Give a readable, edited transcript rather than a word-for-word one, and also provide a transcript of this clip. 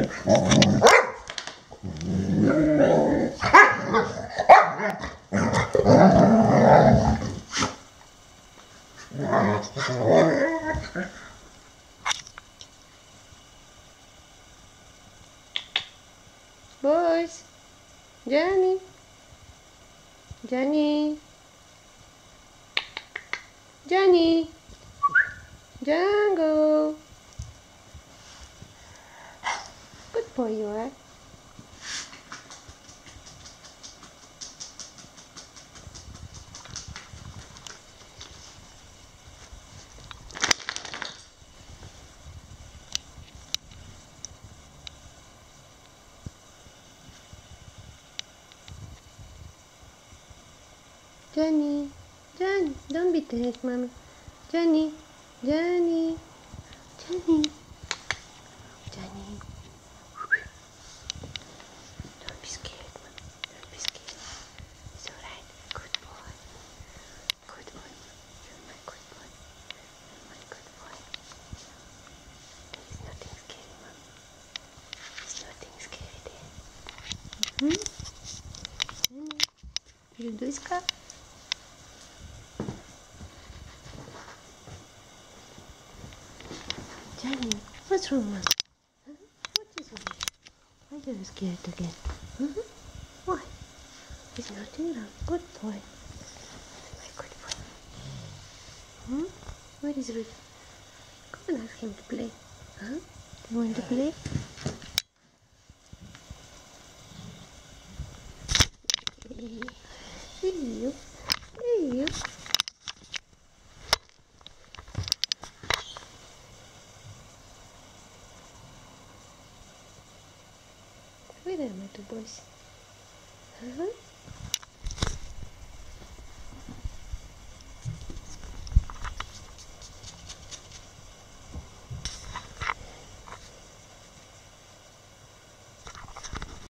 Boys, Gianni, Gianni, Gianni, Django. Good boy you are. Gianni, Gianni, don't be dead, mommy. Gianni, Gianni, Gianni, Gianni. Don't be scared, mommy. Don't be scared. It's alright. Good boy. Good boy. You're my good boy. You're my good boy. There is nothing scary, mommy. There's nothing scary there. You do this, car? Gianni, what's wrong, man? Huh? What is wrong? Why are you scared again? Why? There's nothing wrong. Good boy. My good boy. Where is Rudy? Come and ask him to play. Do you want to play? Hey you. Hey you. Where are my two boys?